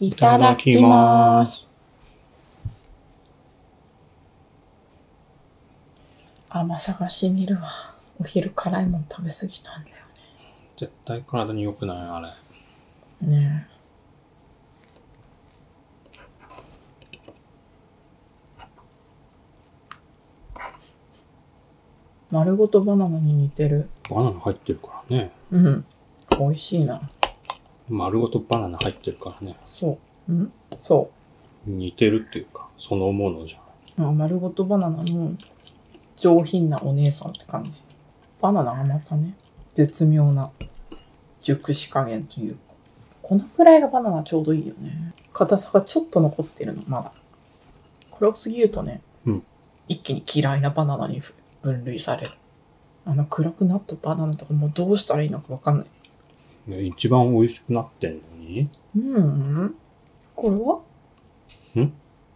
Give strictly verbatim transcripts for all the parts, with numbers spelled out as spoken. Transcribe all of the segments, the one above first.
いただきます。甘さがしみるわ。お昼辛いもん食べ過ぎたんだよね。 絶対体に良くないあれ。 ねえ。丸ごとバナナに似てる。 バナナ入ってるからね。 うん。美味しいな。 丸ごとバナナ入ってるからね。 そう。んそう。 似てるっていうか、そのものじゃん。 あ、丸ごとバナナの上品なお姉さんって感じ。バナナがまたね、絶妙な熟し加減というか。このくらいがバナナちょうどいいよね。硬さがちょっと残ってるの、まだ。これを過ぎるとね、 うん、 一気に嫌いなバナナに分類される。あの暗くなったバナナとかもうどうしたらいいのかわかんない。 ね、一番美味しくなってんのに。 うん。これはん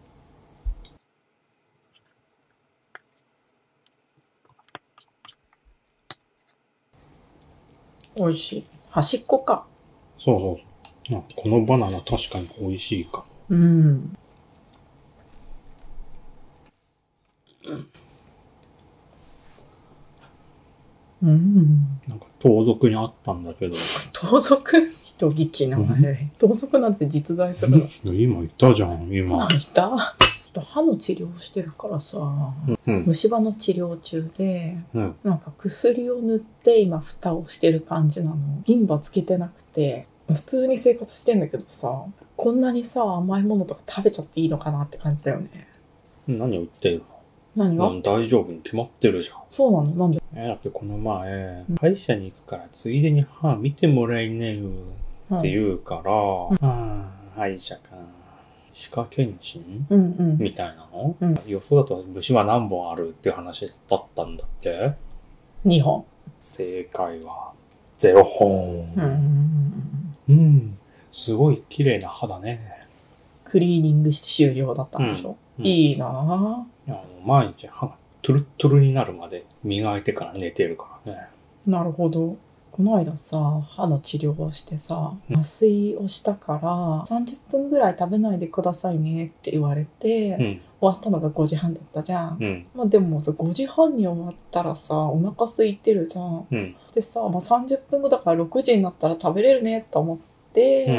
美味しい。端っこか。 そうそうそう。このバナナ確かに美味しいか。 うん。うん。 なんか盗賊にあったんだけど。 盗賊人聞きながら、盗賊なんて実在するの？ 今いたじゃん、今。 いた？ちょっと歯の治療してるからさ、 うん、 虫歯の治療中で、 うん、 なんか薬を塗って今蓋をしてる感じなの。銀歯つけてなくて、普通に生活してんだけどさ、こんなにさ、甘いものとか食べちゃっていいのかなって感じだよね。 何を言ってるの？ 何が？ 大丈夫に決まってるじゃん。 そうなの？なんで？ えー、だってこの前、うん、歯医者に行くからついでに歯見てもらいなよって言うから、うん、ああ、歯医者か。歯科検診、 うんうん、 みたいなの、 うん、 予想だと虫歯何本あるっていう話だったんだっけ？ にほん。 正解はゼロほん。うん、うん、すごい綺麗な歯だね。 クリーニングして終了だったんでしょ、うん、いいなぁ。 いや、毎日歯がトゥルットゥルになるまで磨いてから寝てるからね。 なるほど。この間さ、歯の治療をしてさ、麻酔をしたからさんじゅっぷんぐらい食べないでくださいねって言われて、うん、終わったのがごじはんだったじゃん。うん、まあでもごじはんに終わったらさ、お腹空いてるじゃん。うん、でさ、まあ、さんじゅっぷんごだからろくじになったら食べれるねと思って、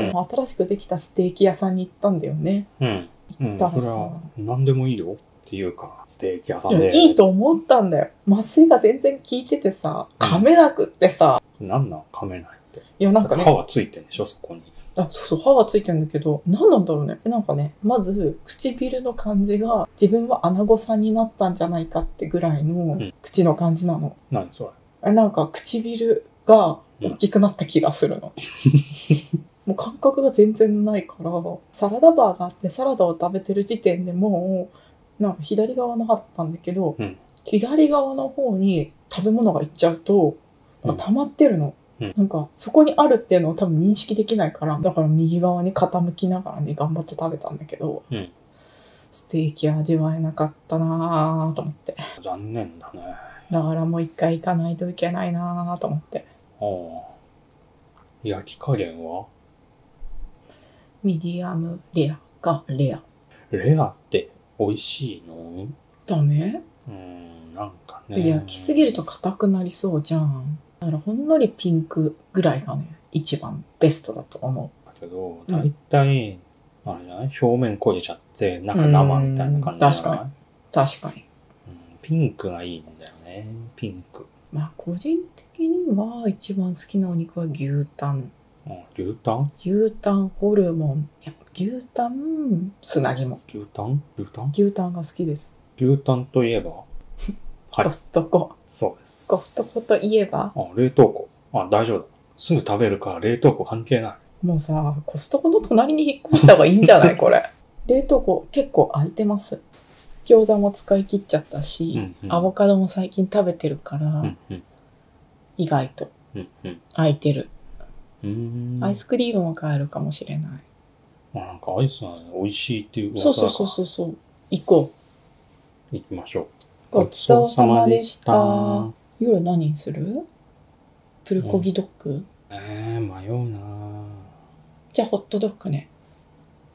うん、新しくできたステーキ屋さんに行ったんだよね。うん。行ったらさ、うん、それは何でもいいよっていうか、ステーキ屋さんで。 いいと思ったんだよ。麻酔が全然効いててさ、噛めなくってさ。 うん、なんなん噛めないって。 いや、なんかね。 歯はついてんでしょ、そこに。 あ、そうそう、歯はついてんだけど、何なんだろうね。なんかね、まず、唇の感じが、自分は穴子さんになったんじゃないかってぐらいの、口の感じなの。 うん、何それ？ え、なんか、唇が大きくなった気がするの。うんもう感覚が全然ないから、サラダバーがあってサラダを食べてる時点でもう、なんか左側の歯だったんだけど、うん、左側の方に食べ物がいっちゃうと、溜まってるの、うん。なんか、そこにあるっていうのを多分認識できないから、だから右側に傾きながらね、頑張って食べたんだけど、うん、ステーキ味わえなかったなぁと思って。 残念だね。 だからもう一回行かないといけないなぁと思って。 ああ。焼き加減は？ ミディアムレアかレア。 レアって美味しいの？ ダメ？ うーん、なんかね。 焼きすぎると硬くなりそうじゃん。だからほんのりピンクぐらいがね、一番ベストだと思う。 だけど、だいたい、うん、あれじゃない？表面焦げちゃって、中生みたいな感じじゃない？ 確かに。確かに、 うん。ピンクがいいんだよね。ピンク。 まあ個人的には一番好きなお肉は牛タン。 牛タン？ 牛タンホルモン。いや、牛タン、砂肝。 牛タン？牛タン？ 牛タンが好きです。 牛タンといえばはい、コストコ。 そうです。 コストコといえばあ、冷凍庫。あ、大丈夫だ。すぐ食べるから冷凍庫関係ない。 もうさ、コストコの隣に引っ越した方がいいんじゃないこれ。冷凍庫結構空いてます。餃子も使い切っちゃったし、うんうん、アボカドも最近食べてるから、うんうん、意外と空いてる。うーん、アイスクリームも買えるかもしれない。 まあ、なんかアイスは、ね、美味しいっていう噂だから。そうそうそうそう。行こう。行きましょう。 ごちそうさまでした。夜何にする？プルコギドッグ？ うん、えー、迷うな。 じゃあホットドッグね。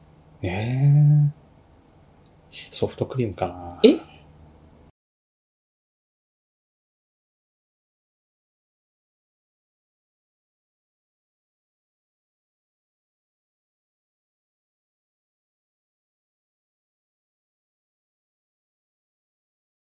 えー、ソフトクリームかな。 え